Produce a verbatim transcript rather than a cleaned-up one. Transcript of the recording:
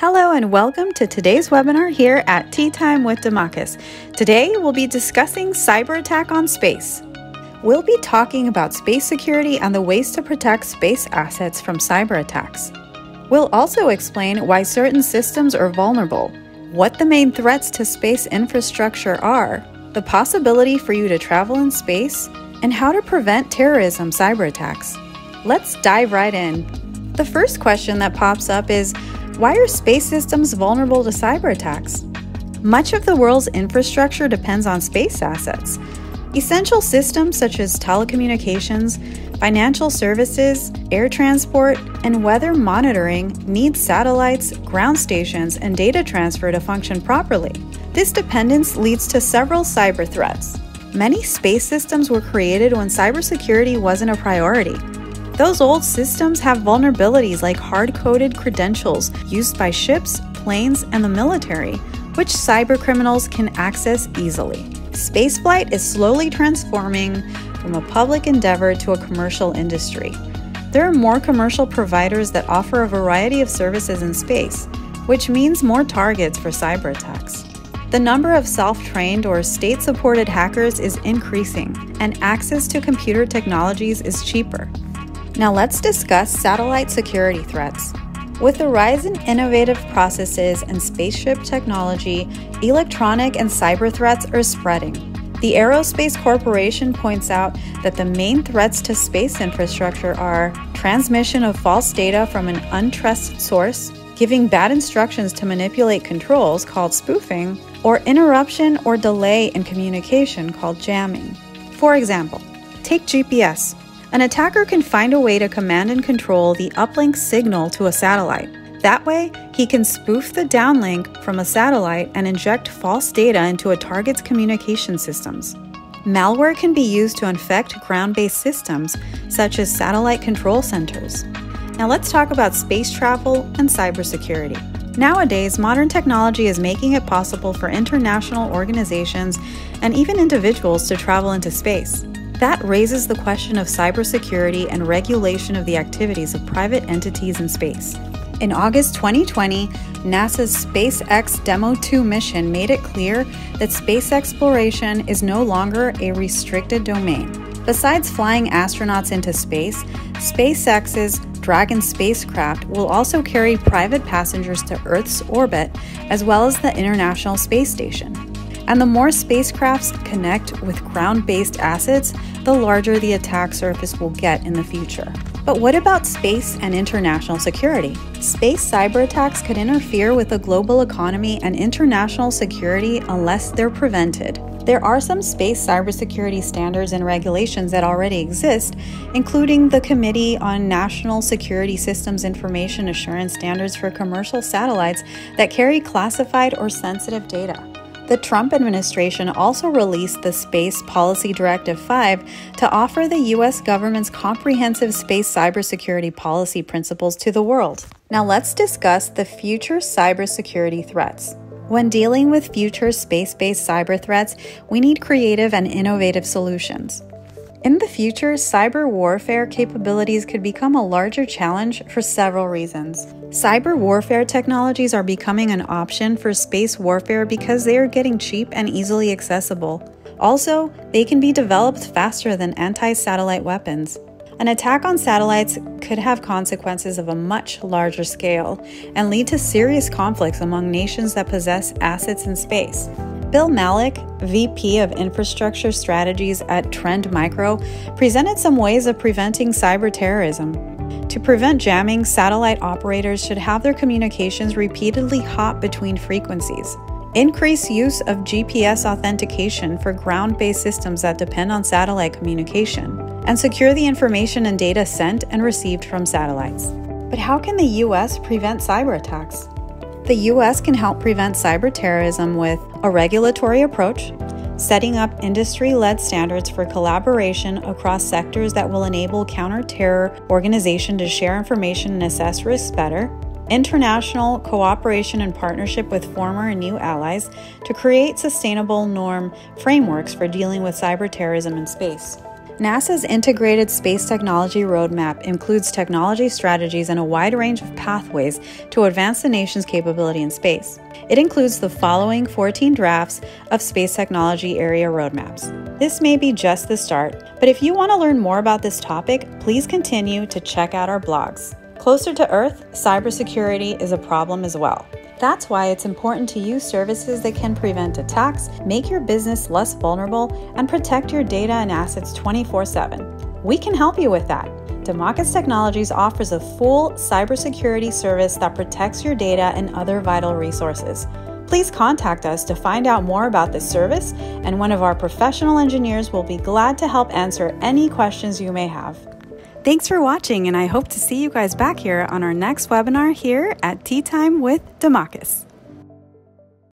Hello and welcome to today's webinar here at Tea Time with Demakis. Today we'll be discussing cyber attack on space. We'll be talking about space security and the ways to protect space assets from cyber attacks. We'll also explain why certain systems are vulnerable, what the main threats to space infrastructure are, the possibility for you to travel in space, and how to prevent terrorism cyber attacks. Let's dive right in. The first question that pops up is, why are space systems vulnerable to cyber attacks? Much of the world's infrastructure depends on space assets. Essential systems such as telecommunications, financial services, air transport, and weather monitoring need satellites, ground stations, and data transfer to function properly. This dependence leads to several cyber threats. Many space systems were created when cybersecurity wasn't a priority. Those old systems have vulnerabilities like hard-coded credentials used by ships, planes, and the military, which cybercriminals can access easily. Spaceflight is slowly transforming from a public endeavor to a commercial industry. There are more commercial providers that offer a variety of services in space, which means more targets for cyber attacks. The number of self-trained or state-supported hackers is increasing, and access to computer technologies is cheaper. Now let's discuss satellite security threats. With the rise in innovative processes and spaceship technology, electronic and cyber threats are spreading. The Aerospace Corporation points out that the main threats to space infrastructure are transmission of false data from an untrusted source, giving bad instructions to manipulate controls called spoofing, or interruption or delay in communication called jamming. For example, take G P S. An attacker can find a way to command and control the uplink signal to a satellite. That way, he can spoof the downlink from a satellite and inject false data into a target's communication systems. Malware can be used to infect ground-based systems, such as satellite control centers. Now let's talk about space travel and cybersecurity. Nowadays, modern technology is making it possible for international organizations and even individuals to travel into space. That raises the question of cybersecurity and regulation of the activities of private entities in space. In August twenty twenty, NASA's SpaceX Demo two mission made it clear that space exploration is no longer a restricted domain. Besides flying astronauts into space, SpaceX's Dragon spacecraft will also carry private passengers to Earth's orbit, as well as the International Space Station. And the more spacecrafts connect with ground-based assets, the larger the attack surface will get in the future. But what about space and international security? Space cyber attacks could interfere with the global economy and international security unless they're prevented. There are some space cybersecurity standards and regulations that already exist, including the Committee on National Security Systems Information Assurance Standards for commercial satellites that carry classified or sensitive data. The Trump administration also released the Space Policy Directive five to offer the U S government's comprehensive space cybersecurity policy principles to the world. Now let's discuss the future cybersecurity threats. When dealing with future space-based cyber threats, we need creative and innovative solutions. In the future, cyber warfare capabilities could become a larger challenge for several reasons. Cyber warfare technologies are becoming an option for space warfare because they are getting cheap and easily accessible. Also, they can be developed faster than anti-satellite weapons. An attack on satellites could have consequences of a much larger scale and lead to serious conflicts among nations that possess assets in space. Bill Malik, V P of Infrastructure Strategies at Trend Micro, presented some ways of preventing cyber terrorism. To prevent jamming, satellite operators should have their communications repeatedly hop between frequencies. Increase use of G P S authentication for ground-based systems that depend on satellite communication, and secure the information and data sent and received from satellites. But how can the U S prevent cyber attacks? The U S can help prevent cyber terrorism with a regulatory approach, setting up industry-led standards for collaboration across sectors that will enable counter-terror organizations to share information and assess risks better, international cooperation and partnership with former and new allies to create sustainable norm frameworks for dealing with cyber terrorism in space. NASA's Integrated Space Technology Roadmap includes technology strategies and a wide range of pathways to advance the nation's capability in space. It includes the following fourteen drafts of space technology area roadmaps. This may be just the start, but if you want to learn more about this topic, please continue to check out our blogs. Closer to Earth, cybersecurity is a problem as well. That's why it's important to use services that can prevent attacks, make your business less vulnerable, and protect your data and assets twenty-four seven. We can help you with that. Demakis Technologies offers a full cybersecurity service that protects your data and other vital resources. Please contact us to find out more about this service, and one of our professional engineers will be glad to help answer any questions you may have. Thanks for watching, and I hope to see you guys back here on our next webinar here at Tea Time with Demakis.